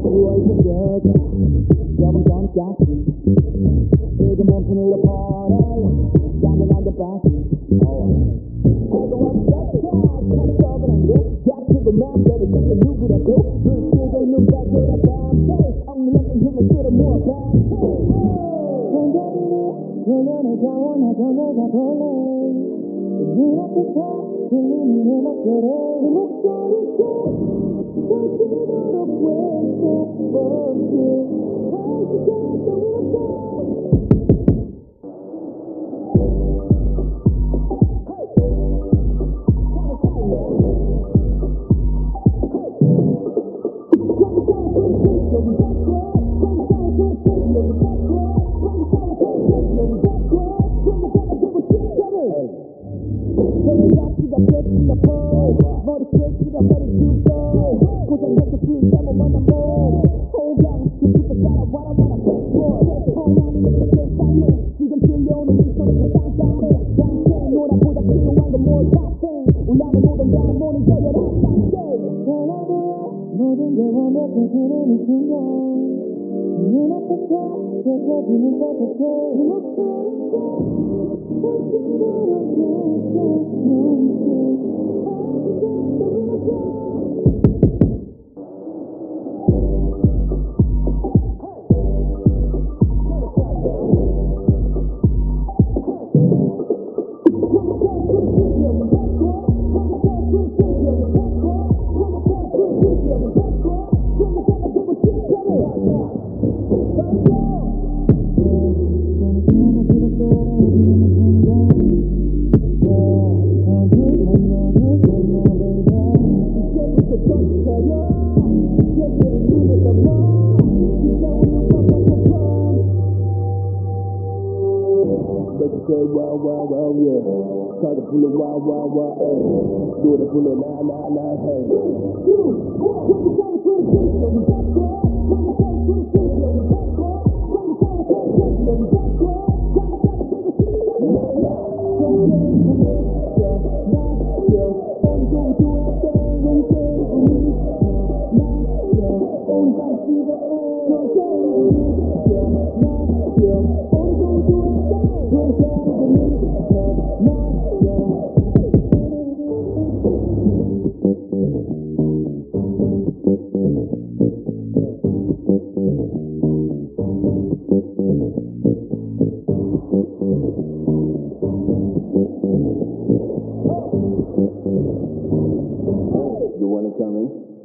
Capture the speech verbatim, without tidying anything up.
여름 전까지 이제 몸통으로 보내 가면 안 돼 빠지 해도 어쩌자 참 썩은 듯 다치고 맘대로 진짜 누구라도 물 쓰고 눈 빠져라 밤새 억눌렀던 힘을 끌어모아 밤새 손잡이를 돌려내자 원하던 널 잡을래 눈앞에서 들리는 음악 소리 그 목소리가 터지도록 외쳐 없이 할 시간도 없어 잡기가 끝이가 보 머리 끝이가 버려주고 고생해서 풀자고 만나 몸 호강 그부터 따라와라 와라 백볼 통하는 것도 괜찮네 지금 들려오는 이 소리가 쌍쌍해 당신 노라보다 필요한 건 뭘까 올라면 오던가 모는 여열한 상태 변화보여 모든 게 완벽해지는 이 순간 눈앞에서 펼쳐지는 따뜻해 이 목소리가 터지도록 Say wow wow wow yeah 가득 불러 wow wow wow ay 노래 불러 na na na hey You wanna come in?